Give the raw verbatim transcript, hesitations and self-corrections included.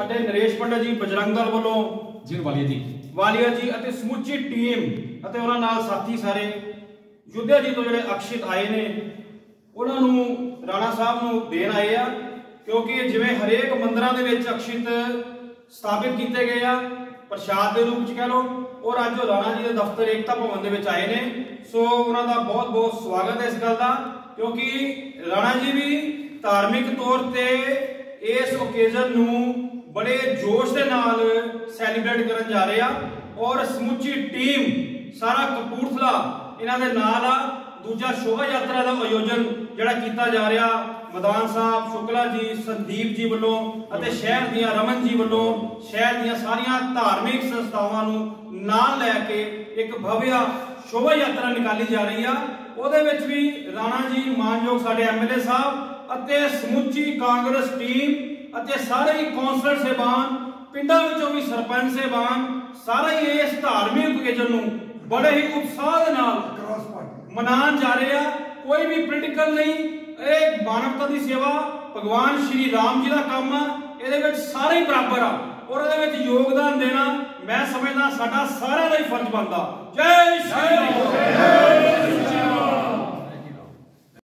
ਸਾਡੇ ਨਰੇਸ਼ ਪੰਡਤ ਜੀ ਬਜਰੰਗ ਦਲ ਵੱਲੋਂ ਜੀ ਵਾਲੀਆ ਜੀ ਵਾਲੀਆ ਜੀ ਅਤੇ ਸਮੁੱਚੀ ਟੀਮ ਅਤੇ ਉਹਨਾਂ ਨਾਲ ਸਾਥੀ ਸਾਰੇ ਯੁੱਧਿਆ ਜੀ ਤੋਂ ਜਿਹੜੇ ਅਕਸ਼ਿਤ ਆਏ ਨੇ ਉਹਨਾਂ ਨੂੰ ਰਾਣਾ ਸਾਹਿਬ ਨੂੰ ਦੇਣ ਆਏ ਆ, ਕਿਉਂਕਿ ਜਿਵੇਂ ਹਰੇਕ ਮੰਦਰਾਂ ਦੇ ਵਿੱਚ ਅਕਸ਼ਿਤ ਸਥਾਪਿਤ ਕੀਤੇ ਗਏ ਆ ਪ੍ਰਸ਼ਾਦ ਦੇ ਰੂਪ ਚ ਕਹਿ ਲਓ, ਔਰ ਅੱਜ ਉਹ ਰਾਣਾ ਜੀ ਦੇ ਦਫ਼ਤਰ ਏਕਤਾ ਭਵਨ ਦੇ ਵਿੱਚ ਆਏ ਨੇ। ਸੋ ਉਹਨਾਂ ਦਾ ਬਹੁਤ ਬਹੁਤ ਸਵਾਗਤ ਹੈ ਇਸ ਗੱਲ ਦਾ, ਕਿਉਂਕਿ ਰਾਣਾ ਜੀ ਵੀ ਧਾਰਮਿਕ ਤੌਰ ਤੇ ਇਸ ਓਕੇਜ਼ਨ ਨੂੰ ਬੜੇ ਜੋਸ਼ ਦੇ ਨਾਲ ਸੈਲੀਬ੍ਰੇਟ ਕਰਨ ਜਾ ਰਹੇ ਆ, ਔਰ ਸਮੁੱਚੀ ਟੀਮ ਸਾਰਾ ਕਪੂਰਥਲਾ ਇਹਨਾਂ ਦੇ ਨਾਲ ਆ। ਦੂਜਾ ਸ਼ੋਭਾ ਯਾਤਰਾ ਦਾ ਆਯੋਜਨ ਜਿਹੜਾ ਕੀਤਾ ਜਾ ਰਿਹਾ ਮਦਾਨ ਸਾਹਿਬ ਸ਼ੁਕਲਾ ਜੀ ਸੰਦੀਪ ਜੀ ਵੱਲੋਂ ਅਤੇ ਸ਼ਹਿਰ ਦੀਆਂ ਰਮਨ ਜੀ ਵੱਲੋਂ ਸ਼ਹਿਰ ਦੀਆਂ ਸਾਰੀਆਂ ਧਾਰਮਿਕ ਸੰਸਥਾਵਾਂ ਨੂੰ ਨਾਲ ਲੈ ਕੇ ਇੱਕ ਭਵਿਆ ਸ਼ੋਭਾ ਯਾਤਰਾ ਨਿਕਾਲੀ ਜਾ ਰਹੀ ਆ। ਉਹਦੇ ਵਿੱਚ ਵੀ ਰਾਣਾ ਜੀ ਮਾਨਯੋਗ ਸਾਡੇ ਐਮਐਲਏ ਸਾਹਿਬ ਅਤੇ ਸਮੁੱਚੀ ਕਾਂਗਰਸ ਟੀਮ ਅਤੇ ਸਾਰੇ ਹੀ ਕੌਂਸਲਰ ਸਾਹਿਬਾਨ ਪਿੰਡਾਂ ਵਿੱਚੋਂ ਵੀ ਸਰਪੰਚ ਸਾਹਿਬਾਨ ਸਾਰੇ ਹੀ ਇਸ ਧਾਰਮਿਕ ਓਕੇਜ਼ਨ ਨੂੰ ਬੜੇ ਹੀ ਉਤਸ਼ਾਹ ਦੇ ਨਾਲ ਮਨਾਉਣ ਜਾ ਰਹੇ ਆ। ਕੋਈ ਵੀ ਪੋਲੀਟੀਕਲ ਨਹੀਂ, ਇਹ ਮਾਨਵਤਾ ਦੀ ਸੇਵਾ ਭਗਵਾਨ ਸ਼੍ਰੀ ਰਾਮ ਜੀ ਦਾ ਕੰਮ ਆ। ਇਹਦੇ ਵਿੱਚ ਸਾਰੇ ਹੀ ਬਰਾਬਰ ਆ, ਔਰ ਇਹਦੇ ਵਿੱਚ ਯੋਗਦਾਨ ਦੇਣਾ ਮੈਂ ਸਮਝਦਾ ਸਾਡਾ ਸਾਰਿਆਂ ਦਾ ਹੀ ਫਰਜ਼ ਬਣਦਾ। ਜੈ ਸ਼੍ਰੀ ਰਾਮ।